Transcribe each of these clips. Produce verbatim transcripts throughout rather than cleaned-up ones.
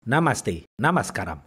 Namaste, Namaskaram.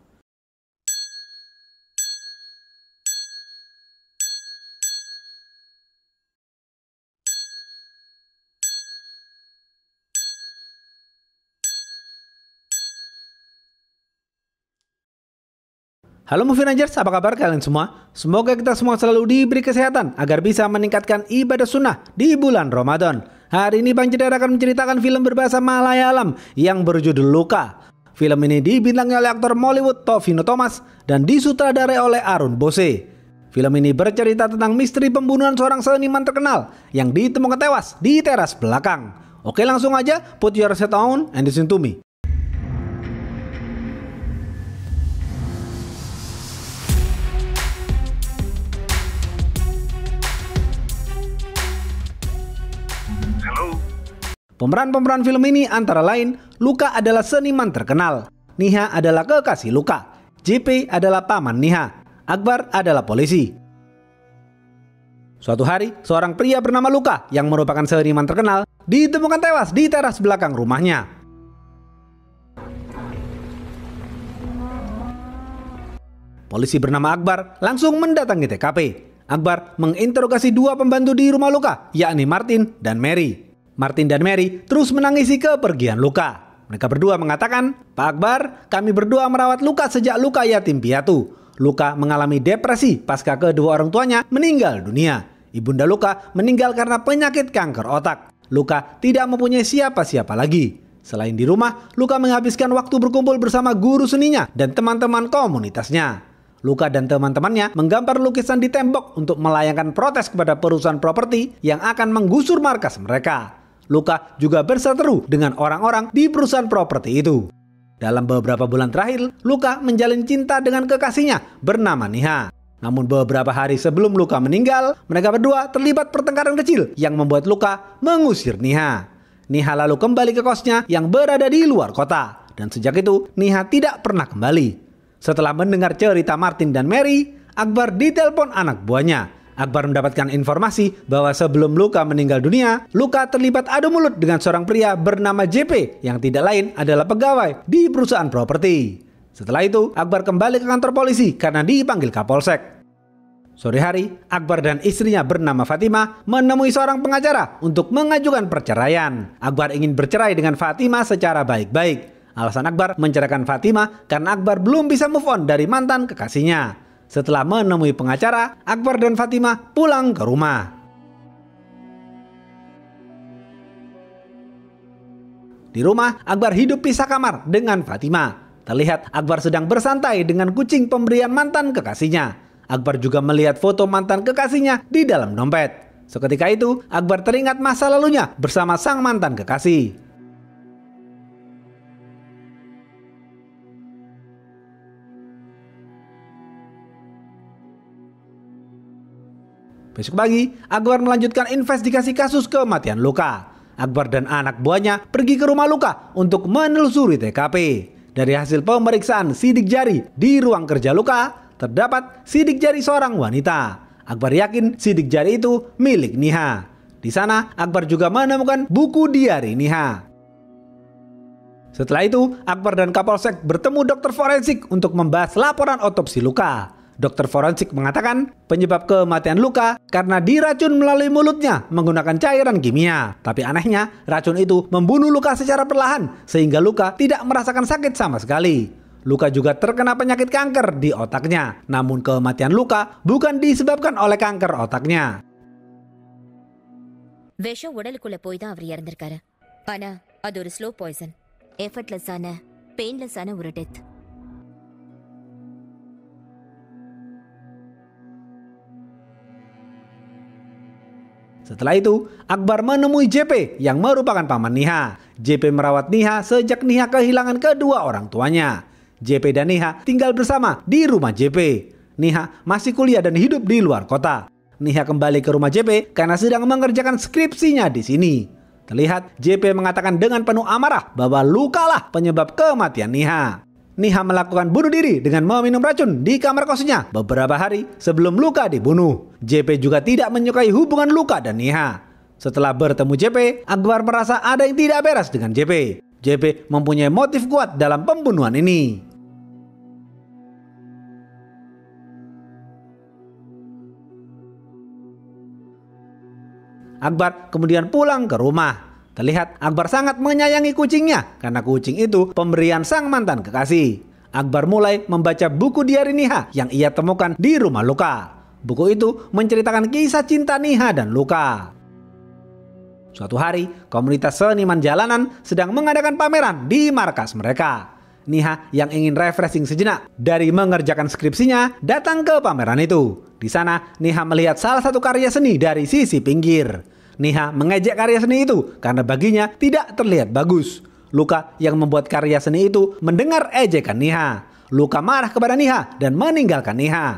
Halo Movie Rangers, apa kabar kalian semua? Semoga kita semua selalu diberi kesehatan agar bisa meningkatkan ibadah sunnah di bulan Ramadan. Hari ini Bang Jedar akan menceritakan film berbahasa Malayalam yang berjudul Luka. Film ini dibintangi oleh aktor Mollywood Tovino Thomas dan disutradarai oleh Arun Bose. Film ini bercerita tentang misteri pembunuhan seorang seniman terkenal yang ditemukan tewas di teras belakang. Oke, langsung aja, put your set on and listen to me. Pemeran-pemeran film ini antara lain, Luka adalah seniman terkenal, Niha adalah kekasih Luka, J P adalah paman Niha, Akbar adalah polisi. Suatu hari, seorang pria bernama Luka yang merupakan seniman terkenal ditemukan tewas di teras belakang rumahnya. Polisi bernama Akbar langsung mendatangi T K P. Akbar menginterogasi dua pembantu di rumah Luka, yakni Martin dan Mary. Martin dan Mary terus menangisi kepergian Luka. Mereka berdua mengatakan, "Pak Akbar, kami berdua merawat Luka sejak Luka yatim piatu. Luka mengalami depresi pasca kedua orang tuanya meninggal dunia. Ibunda Luka meninggal karena penyakit kanker otak. Luka tidak mempunyai siapa-siapa lagi. Selain di rumah, Luka menghabiskan waktu berkumpul bersama guru seninya dan teman-teman komunitasnya. Luka dan teman-temannya menggambar lukisan di tembok untuk melayangkan protes kepada perusahaan properti yang akan menggusur markas mereka. Luka juga berseteru dengan orang-orang di perusahaan properti itu. Dalam beberapa bulan terakhir, Luka menjalin cinta dengan kekasihnya bernama Niha. Namun beberapa hari sebelum Luka meninggal, mereka berdua terlibat pertengkaran kecil yang membuat Luka mengusir Niha. Niha lalu kembali ke kosnya yang berada di luar kota. Dan sejak itu, Niha tidak pernah kembali. Setelah mendengar cerita Martin dan Mary, Akbar ditelepon anak buahnya. Akbar mendapatkan informasi bahwa sebelum Luka meninggal dunia, Luka terlibat adu mulut dengan seorang pria bernama J P yang tidak lain adalah pegawai di perusahaan properti. Setelah itu, Akbar kembali ke kantor polisi karena dipanggil Kapolsek. Sore hari, Akbar dan istrinya bernama Fatima menemui seorang pengacara untuk mengajukan perceraian. Akbar ingin bercerai dengan Fatima secara baik-baik. Alasan Akbar menceraikan Fatima karena Akbar belum bisa move on dari mantan kekasihnya. Setelah menemui pengacara, Akbar dan Fatima pulang ke rumah. Di rumah, Akbar hidup pisah kamar dengan Fatima. Terlihat Akbar sedang bersantai dengan kucing pemberian mantan kekasihnya. Akbar juga melihat foto mantan kekasihnya di dalam dompet. Seketika itu, Akbar teringat masa lalunya bersama sang mantan kekasih. Besok pagi, Akbar melanjutkan investigasi kasus kematian Luka. Akbar dan anak buahnya pergi ke rumah Luka untuk menelusuri T K P. Dari hasil pemeriksaan sidik jari di ruang kerja Luka, terdapat sidik jari seorang wanita. Akbar yakin sidik jari itu milik Niha. Di sana, Akbar juga menemukan buku diari Niha. Setelah itu, Akbar dan Kapolsek bertemu dokter forensik untuk membahas laporan otopsi Luka. Dokter forensik mengatakan penyebab kematian Luka karena diracun melalui mulutnya menggunakan cairan kimia. Tapi anehnya, racun itu membunuh Luka secara perlahan sehingga Luka tidak merasakan sakit sama sekali. Luka juga terkena penyakit kanker di otaknya. Namun kematian Luka bukan disebabkan oleh kanker otaknya. விஷம் உடலுக்குள்ள போய் தான் அவர் இறந்திருக்காரு. ஆனா அது ஒரு slow poison. எஃபர்ட்லெஸ்ஸான பெயின்லெஸ்ஸான ஒரு death. Setelah itu, Akbar menemui J P yang merupakan paman Niha. J P merawat Niha sejak Niha kehilangan kedua orang tuanya. J P dan Niha tinggal bersama di rumah J P. Niha masih kuliah dan hidup di luar kota. Niha kembali ke rumah J P karena sedang mengerjakan skripsinya di sini. Terlihat J P mengatakan dengan penuh amarah bahwa Lukalah penyebab kematian Niha. Niha melakukan bunuh diri dengan meminum racun di kamar kosnya beberapa hari sebelum Luka dibunuh. J P juga tidak menyukai hubungan Luka dan Niha. Setelah bertemu J P, Akbar merasa ada yang tidak beres dengan J P. J P mempunyai motif kuat dalam pembunuhan ini. Akbar kemudian pulang ke rumah. Terlihat Akbar sangat menyayangi kucingnya karena kucing itu pemberian sang mantan kekasih. Akbar mulai membaca buku diari Niha yang ia temukan di rumah Luka. Buku itu menceritakan kisah cinta Niha dan Luka. Suatu hari, komunitas seniman jalanan sedang mengadakan pameran di markas mereka. Niha yang ingin refreshing sejenak dari mengerjakan skripsinya datang ke pameran itu. Di sana, Niha melihat salah satu karya seni dari sisi pinggir. Niha mengejek karya seni itu karena baginya tidak terlihat bagus. Luka yang membuat karya seni itu mendengar ejekan Niha. Luka marah kepada Niha dan meninggalkan Niha.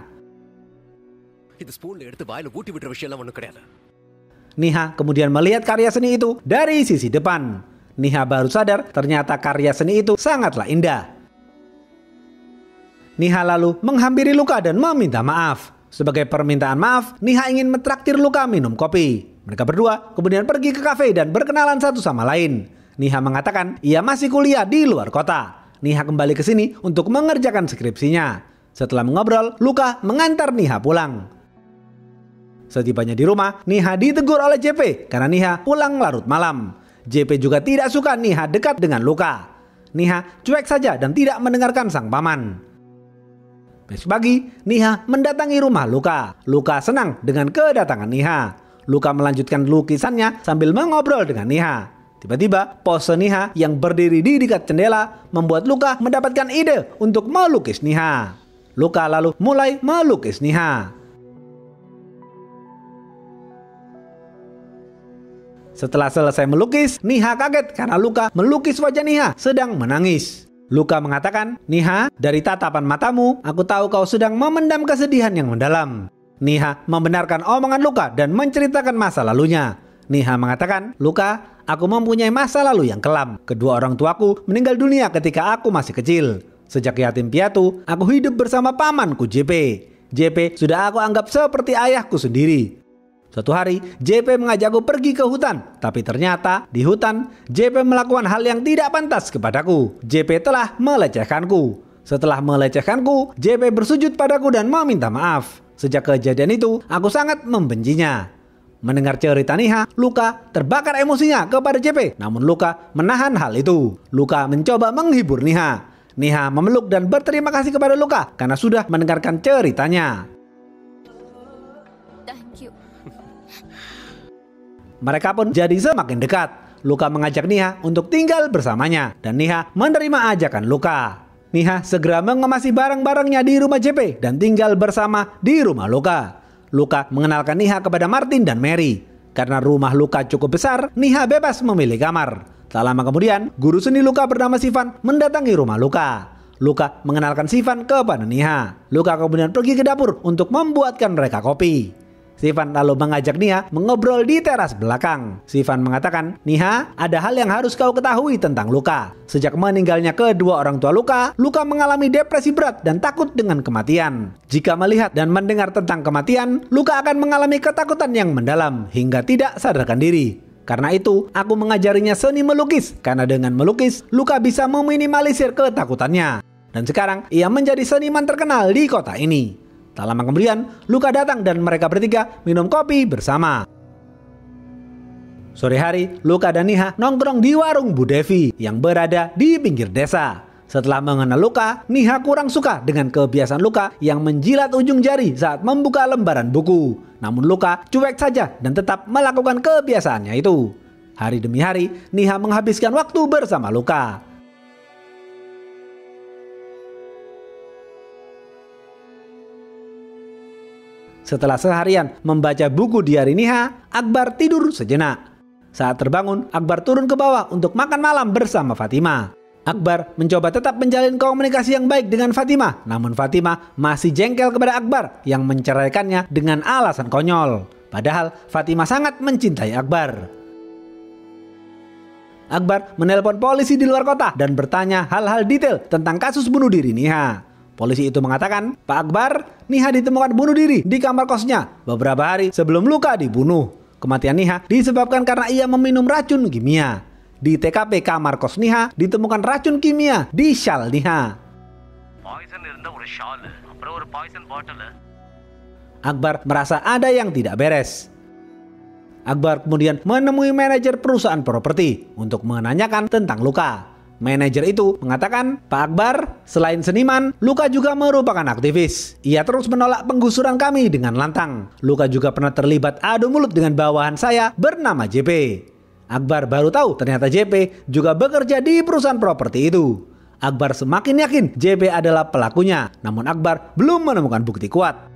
Niha kemudian melihat karya seni itu dari sisi depan. Niha baru sadar ternyata karya seni itu sangatlah indah. Niha lalu menghampiri Luka dan meminta maaf. Sebagai permintaan maaf, Niha ingin mentraktir Luka minum kopi. Mereka berdua kemudian pergi ke kafe dan berkenalan satu sama lain. Niha mengatakan ia masih kuliah di luar kota. Niha kembali ke sini untuk mengerjakan skripsinya. Setelah mengobrol, Luka mengantar Niha pulang. Setibanya di rumah, Niha ditegur oleh J P karena Niha pulang larut malam. J P juga tidak suka Niha dekat dengan Luka. Niha cuek saja dan tidak mendengarkan sang paman. Besok pagi, Niha mendatangi rumah Luka. Luka senang dengan kedatangan Niha. Luka melanjutkan lukisannya sambil mengobrol dengan Niha. Tiba-tiba, pose Niha yang berdiri di dekat jendela membuat Luka mendapatkan ide untuk melukis Niha. Luka lalu mulai melukis Niha. Setelah selesai melukis, Niha kaget karena Luka melukis wajah Niha sedang menangis. Luka mengatakan, "Niha, dari tatapan matamu, aku tahu kau sedang memendam kesedihan yang mendalam." Niha membenarkan omongan Luka dan menceritakan masa lalunya. Niha mengatakan, "Luka, aku mempunyai masa lalu yang kelam. Kedua orang tuaku meninggal dunia ketika aku masih kecil. Sejak yatim piatu, aku hidup bersama pamanku J P. J P sudah aku anggap seperti ayahku sendiri. Suatu hari, J P mengajakku pergi ke hutan. Tapi ternyata di hutan, J P melakukan hal yang tidak pantas kepadaku. J P telah melecehkanku. Setelah melecehkanku, J P bersujud padaku dan meminta maaf. Sejak kejadian itu, aku sangat membencinya." Mendengar cerita Niha, Luka terbakar emosinya kepada J P. Namun Luka menahan hal itu. Luka mencoba menghibur Niha. Niha memeluk dan berterima kasih kepada Luka karena sudah mendengarkan ceritanya. Thank you. Mereka pun jadi semakin dekat. Luka mengajak Niha untuk tinggal bersamanya dan Niha menerima ajakan Luka. Niha segera mengemasi barang-barangnya di rumah J P dan tinggal bersama di rumah Luka. Luka mengenalkan Niha kepada Martin dan Mary. Karena rumah Luka cukup besar, Niha bebas memilih kamar. Tak lama kemudian, guru seni Luka bernama Sivan mendatangi rumah Luka. Luka mengenalkan Sivan kepada Niha. Luka kemudian pergi ke dapur untuk membuatkan mereka kopi. Sivan lalu mengajak Niha mengobrol di teras belakang. Sivan mengatakan, "Niha, ada hal yang harus kau ketahui tentang Luka. Sejak meninggalnya kedua orang tua Luka, Luka mengalami depresi berat dan takut dengan kematian. Jika melihat dan mendengar tentang kematian, Luka akan mengalami ketakutan yang mendalam hingga tidak sadarkan diri. Karena itu, aku mengajarinya seni melukis. Karena dengan melukis, Luka bisa meminimalisir ketakutannya. Dan sekarang, ia menjadi seniman terkenal di kota ini." Tak lama kemudian, Luka datang dan mereka bertiga minum kopi bersama. Sore hari, Luka dan Niha nongkrong di warung Bu Devi yang berada di pinggir desa. Setelah mengenal Luka, Niha kurang suka dengan kebiasaan Luka yang menjilat ujung jari saat membuka lembaran buku. Namun Luka cuek saja dan tetap melakukan kebiasaannya itu. Hari demi hari, Niha menghabiskan waktu bersama Luka. Setelah seharian membaca buku diari Niha, Akbar tidur sejenak. Saat terbangun, Akbar turun ke bawah untuk makan malam bersama Fatima. Akbar mencoba tetap menjalin komunikasi yang baik dengan Fatima, namun Fatima masih jengkel kepada Akbar yang menceraikannya dengan alasan konyol. Padahal Fatima sangat mencintai Akbar. Akbar menelpon polisi di luar kota dan bertanya hal-hal detail tentang kasus bunuh diri Niha. Polisi itu mengatakan, "Pak Akbar, Niha ditemukan bunuh diri di kamar kosnya beberapa hari sebelum Luka dibunuh. Kematian Niha disebabkan karena ia meminum racun kimia. di T K P kamar kos Niha ditemukan racun kimia di shawl Niha. Akbar merasa ada yang tidak beres. Akbar kemudian menemui manajer perusahaan properti untuk menanyakan tentang Luka. Manajer itu mengatakan, "Pak Akbar, selain seniman, Luka juga merupakan aktivis. Ia terus menolak penggusuran kami dengan lantang. Luka juga pernah terlibat adu mulut dengan bawahan saya bernama J P." Akbar baru tahu ternyata J P juga bekerja di perusahaan properti itu. Akbar semakin yakin J P adalah pelakunya, namun Akbar belum menemukan bukti kuat.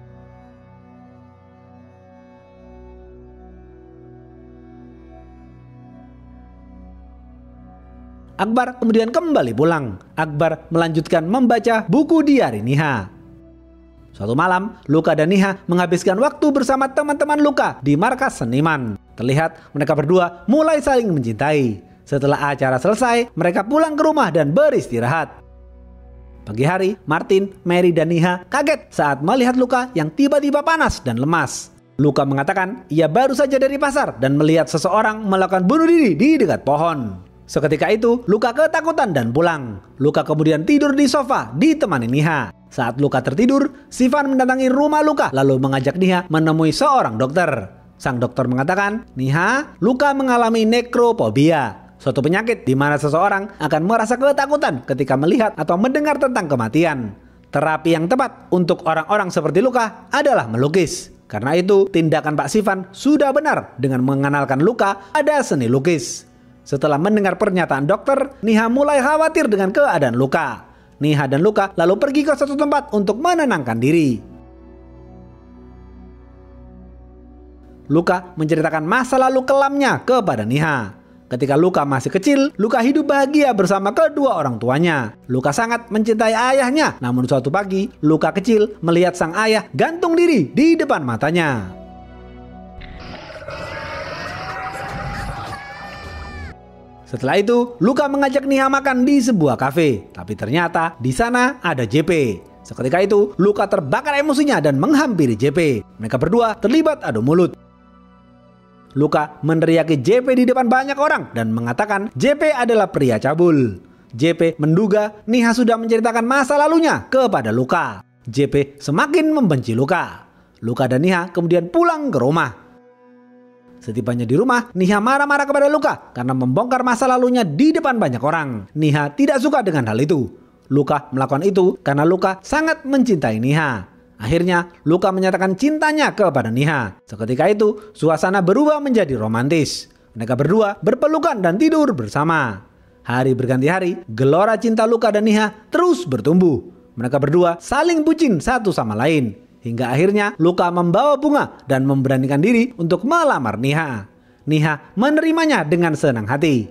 Akbar kemudian kembali pulang. Akbar melanjutkan membaca buku diari Niha. Suatu malam, Luka dan Niha menghabiskan waktu bersama teman-teman Luka di markas seniman. Terlihat mereka berdua mulai saling mencintai. Setelah acara selesai, mereka pulang ke rumah dan beristirahat. Pagi hari, Martin, Mary, dan Niha kaget saat melihat Luka yang tiba-tiba panas dan lemas. Luka mengatakan ia baru saja dari pasar dan melihat seseorang melakukan bunuh diri di dekat pohon. Seketika itu, Luka ketakutan dan pulang. Luka kemudian tidur di sofa ditemani Niha. Saat Luka tertidur, Sivan mendatangi rumah Luka lalu mengajak Niha menemui seorang dokter. Sang dokter mengatakan, "Niha, Luka mengalami nekrophobia, suatu penyakit di mana seseorang akan merasa ketakutan ketika melihat atau mendengar tentang kematian. Terapi yang tepat untuk orang-orang seperti Luka adalah melukis. Karena itu, tindakan Pak Sivan sudah benar dengan mengenalkan Luka ada seni lukis." Setelah mendengar pernyataan dokter, Niha mulai khawatir dengan keadaan Luka. Niha dan Luka lalu pergi ke suatu tempat untuk menenangkan diri. Luka menceritakan masa lalu kelamnya kepada Niha. Ketika Luka masih kecil, Luka hidup bahagia bersama kedua orang tuanya. Luka sangat mencintai ayahnya, namun suatu pagi, Luka kecil melihat sang ayah gantung diri di depan matanya. Setelah itu, Luka mengajak Niha makan di sebuah kafe, tapi ternyata di sana ada J P. Seketika itu, Luka terbakar emosinya dan menghampiri J P. Mereka berdua terlibat adu mulut. Luka meneriaki J P di depan banyak orang dan mengatakan J P adalah pria cabul. J P menduga Niha sudah menceritakan masa lalunya kepada Luka. J P semakin membenci Luka. Luka dan Niha kemudian pulang ke rumah. Setibanya di rumah, Niha marah-marah kepada Luka karena membongkar masa lalunya di depan banyak orang. Niha tidak suka dengan hal itu. Luka melakukan itu karena Luka sangat mencintai Niha. Akhirnya, Luka menyatakan cintanya kepada Niha. Seketika itu, suasana berubah menjadi romantis. Mereka berdua berpelukan dan tidur bersama. Hari berganti hari, gelora cinta Luka dan Niha terus bertumbuh. Mereka berdua saling bucin satu sama lain. Hingga akhirnya Luka membawa bunga dan memberanikan diri untuk melamar Niha. Niha menerimanya dengan senang hati.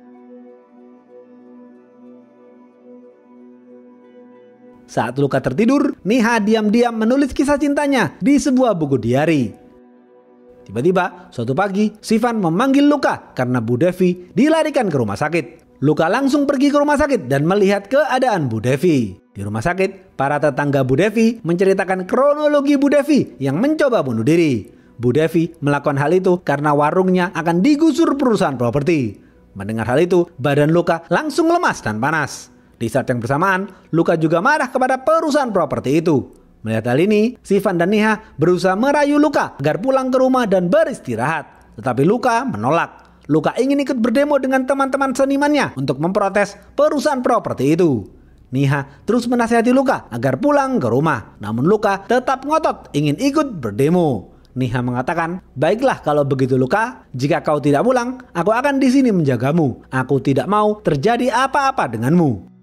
Saat Luka tertidur, Niha diam-diam menulis kisah cintanya di sebuah buku diari. Tiba-tiba, suatu pagi, Sivan memanggil Luka karena Bu Devi dilarikan ke rumah sakit. Luka langsung pergi ke rumah sakit dan melihat keadaan Bu Devi. Di rumah sakit, para tetangga Bu Devi menceritakan kronologi Bu Devi yang mencoba bunuh diri. Bu Devi melakukan hal itu karena warungnya akan digusur perusahaan properti. Mendengar hal itu, badan Luka langsung lemas dan panas. Di saat yang bersamaan, Luka juga marah kepada perusahaan properti itu. Melihat hal ini, Sivan dan Niha berusaha merayu Luka agar pulang ke rumah dan beristirahat. Tetapi Luka menolak. Luka ingin ikut berdemo dengan teman-teman senimannya untuk memprotes perusahaan properti itu. Niha terus menasihati Luka agar pulang ke rumah. Namun Luka tetap ngotot ingin ikut berdemo. Niha mengatakan, "Baiklah kalau begitu Luka, jika kau tidak pulang, aku akan di sini menjagamu. Aku tidak mau terjadi apa-apa denganmu."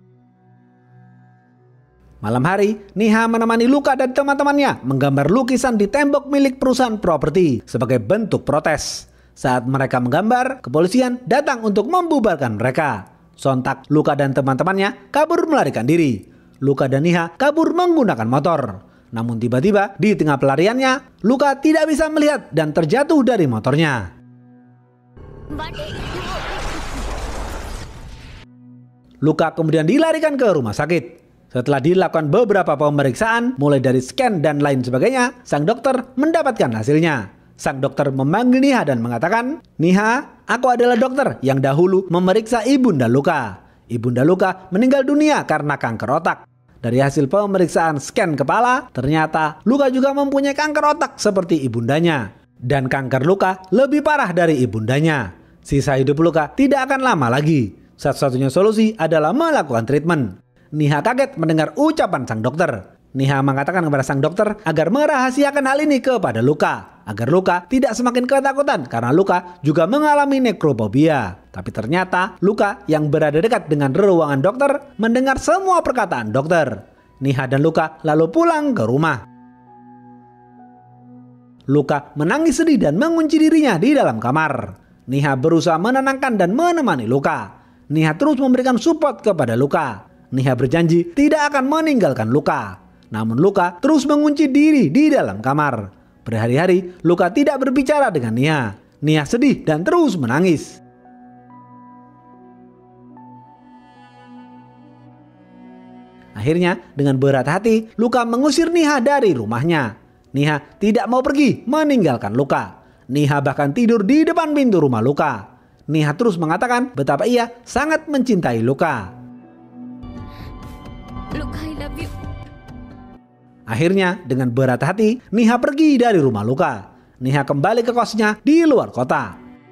Malam hari, Niha menemani Luka dan teman-temannya menggambar lukisan di tembok milik perusahaan properti sebagai bentuk protes. Saat mereka menggambar, kepolisian datang untuk membubarkan mereka. Sontak, Luka dan teman-temannya kabur melarikan diri. Luka dan Niha kabur menggunakan motor. Namun tiba-tiba di tengah pelariannya, Luka tidak bisa melihat dan terjatuh dari motornya. Luka kemudian dilarikan ke rumah sakit. Setelah dilakukan beberapa pemeriksaan, mulai dari scan dan lain sebagainya, sang dokter mendapatkan hasilnya. Sang dokter memanggil Niha dan mengatakan, "Niha, Aku adalah dokter yang dahulu memeriksa Ibunda Luka. Ibunda Luka meninggal dunia karena kanker otak. Dari hasil pemeriksaan scan kepala, ternyata Luka juga mempunyai kanker otak seperti ibundanya. Dan kanker Luka lebih parah dari ibundanya. Sisa hidup Luka tidak akan lama lagi. Satu-satunya solusi adalah melakukan treatment. Niha kaget mendengar ucapan sang dokter. Niha mengatakan kepada sang dokter agar merahasiakan hal ini kepada Luka, agar Luka tidak semakin ketakutan karena Luka juga mengalami nekrophobia. Tapi ternyata Luka yang berada dekat dengan ruangan dokter mendengar semua perkataan dokter. Niha dan Luka lalu pulang ke rumah. Luka menangis sedih dan mengunci dirinya di dalam kamar. Niha berusaha menenangkan dan menemani Luka. Niha terus memberikan support kepada Luka. Niha berjanji tidak akan meninggalkan Luka. Namun Luka terus mengunci diri di dalam kamar. Berhari-hari Luka tidak berbicara dengan Niha. Niha sedih dan terus menangis. Akhirnya dengan berat hati Luka mengusir Niha dari rumahnya. Niha tidak mau pergi meninggalkan Luka. Niha bahkan tidur di depan pintu rumah Luka. Niha terus mengatakan betapa ia sangat mencintai Luka. Luka, I love you. Akhirnya dengan berat hati Niha pergi dari rumah Luka. Niha kembali ke kosnya di luar kota.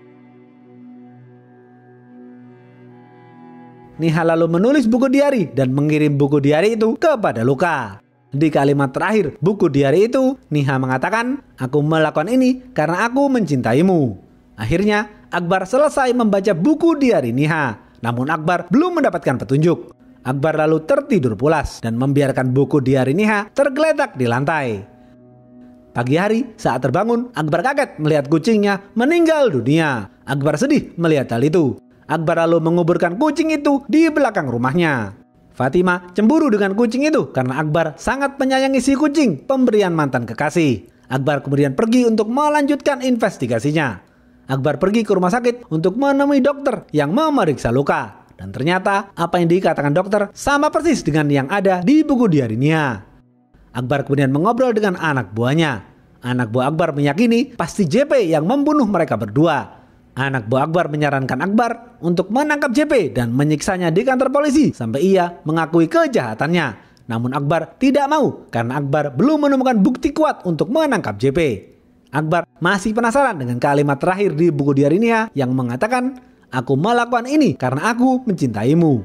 Niha lalu menulis buku diari dan mengirim buku diari itu kepada Luka. Di kalimat terakhir buku diari itu, Niha mengatakan, "Aku melakukan ini karena aku mencintaimu." Akhirnya Akbar selesai membaca buku diari Niha. Namun Akbar belum mendapatkan petunjuk. Akbar lalu tertidur pulas dan membiarkan buku diari Niha tergeletak di lantai. Pagi hari saat terbangun, Akbar kaget melihat kucingnya meninggal dunia. Akbar sedih melihat hal itu. Akbar lalu menguburkan kucing itu di belakang rumahnya. Fatima cemburu dengan kucing itu karena Akbar sangat menyayangi si kucing pemberian mantan kekasih. Akbar kemudian pergi untuk melanjutkan investigasinya. Akbar pergi ke rumah sakit untuk menemui dokter yang memeriksa Luka. Dan ternyata apa yang dikatakan dokter sama persis dengan yang ada di buku diari Niha. Akbar kemudian mengobrol dengan anak buahnya. Anak buah Akbar meyakini pasti J P yang membunuh mereka berdua. Anak buah Akbar menyarankan Akbar untuk menangkap J P dan menyiksanya di kantor polisi sampai ia mengakui kejahatannya. Namun Akbar tidak mau karena Akbar belum menemukan bukti kuat untuk menangkap J P. Akbar masih penasaran dengan kalimat terakhir di buku diari Niha yang mengatakan, "Aku melakukan ini karena aku mencintaimu."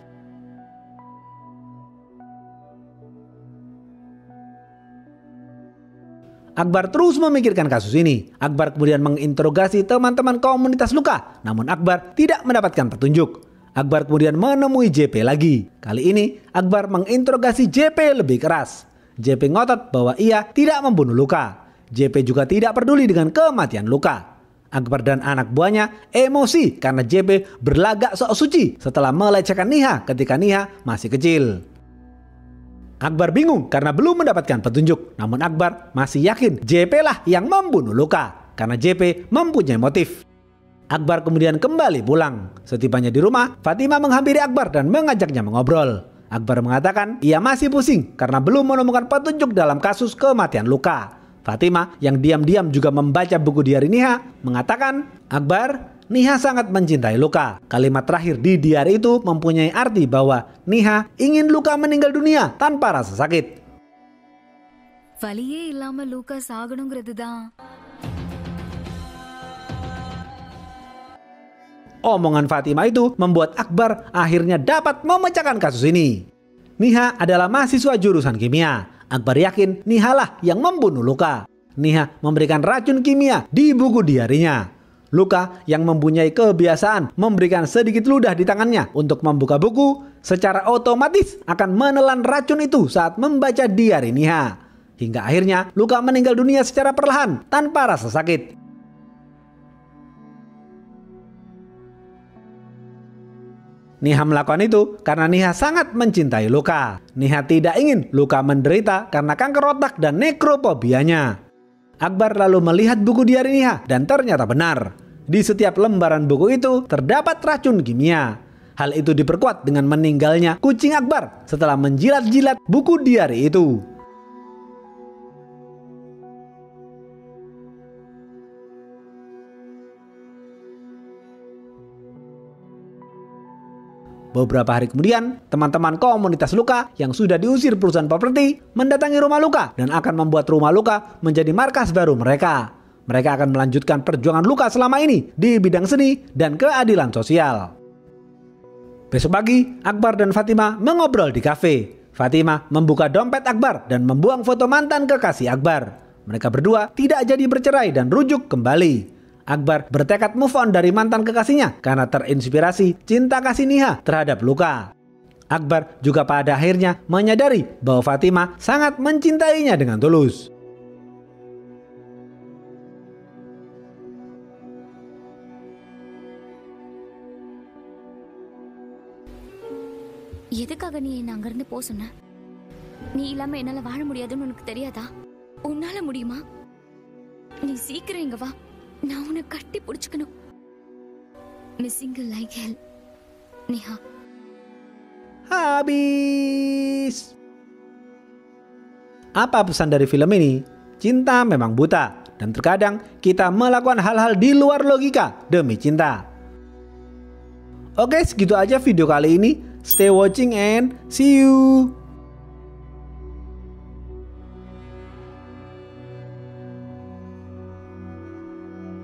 Akbar terus memikirkan kasus ini. Akbar kemudian menginterogasi teman-teman komunitas Luka. Namun Akbar tidak mendapatkan petunjuk. Akbar kemudian menemui J P lagi. Kali ini Akbar menginterogasi J P lebih keras. J P ngotot bahwa ia tidak membunuh Luka. J P juga tidak peduli dengan kematian Luka. Akbar dan anak buahnya emosi karena J P berlagak sok suci setelah melecehkan Niha ketika Niha masih kecil. Akbar bingung karena belum mendapatkan petunjuk. Namun Akbar masih yakin J P lah yang membunuh Luka karena J P mempunyai motif. Akbar kemudian kembali pulang. Setibanya di rumah, Fatima menghampiri Akbar dan mengajaknya mengobrol. Akbar mengatakan ia masih pusing karena belum menemukan petunjuk dalam kasus kematian Luka. Fatima yang diam-diam juga membaca buku diari Niha mengatakan, "Akbar, Niha sangat mencintai Luka. Kalimat terakhir di diari itu mempunyai arti bahwa Niha ingin Luka meninggal dunia tanpa rasa sakit." வலியே இல்லாம லூக்கா சாகணுங்கிறது தான். Omongan Fatima itu membuat Akbar akhirnya dapat memecahkan kasus ini. Niha adalah mahasiswa jurusan kimia. Akbar yakin Niha lah yang membunuh Luka. Niha memberikan racun kimia di buku diarinya. Luka yang mempunyai kebiasaan memberikan sedikit ludah di tangannya untuk membuka buku, secara otomatis akan menelan racun itu saat membaca diari Niha. Hingga akhirnya Luka meninggal dunia secara perlahan tanpa rasa sakit. Niha melakukan itu karena Niha sangat mencintai Luka. Niha tidak ingin Luka menderita karena kanker otak dan nekrofobianya. Akbar lalu melihat buku diari Niha dan ternyata benar. Di setiap lembaran buku itu terdapat racun kimia. Hal itu diperkuat dengan meninggalnya kucing Akbar setelah menjilat-jilat buku diari itu. Beberapa hari kemudian, teman-teman komunitas Luka yang sudah diusir perusahaan properti mendatangi rumah Luka dan akan membuat rumah Luka menjadi markas baru mereka. Mereka akan melanjutkan perjuangan Luka selama ini di bidang seni dan keadilan sosial. Besok pagi, Akbar dan Fatima mengobrol di kafe. Fatima membuka dompet Akbar dan membuang foto mantan kekasih Akbar. Mereka berdua tidak jadi bercerai dan rujuk kembali. Akbar bertekad move on dari mantan kekasihnya karena terinspirasi cinta kasih Niha terhadap Luka. Akbar juga pada akhirnya menyadari bahwa Fatima sangat mencintainya dengan tulus. எதுக்காக நீ என்ன அங்கிருந்து போ சொன்ன? நீ இல்லாம என்னால வாழ முடியாதுன்னு உனக்கு தெரியாதா? உன்னால முடியுமா? நீ சீக்கிரம் இங்க வா, நான் உன்னை கட்டி பிடிச்சுக்கணும். Missing like hell, Niha. Habis. Apa pesan dari film ini? Cinta memang buta dan terkadang kita melakukan hal-hal di luar logika demi cinta. Oke, segitu aja video kali ini. Stay watching and see you.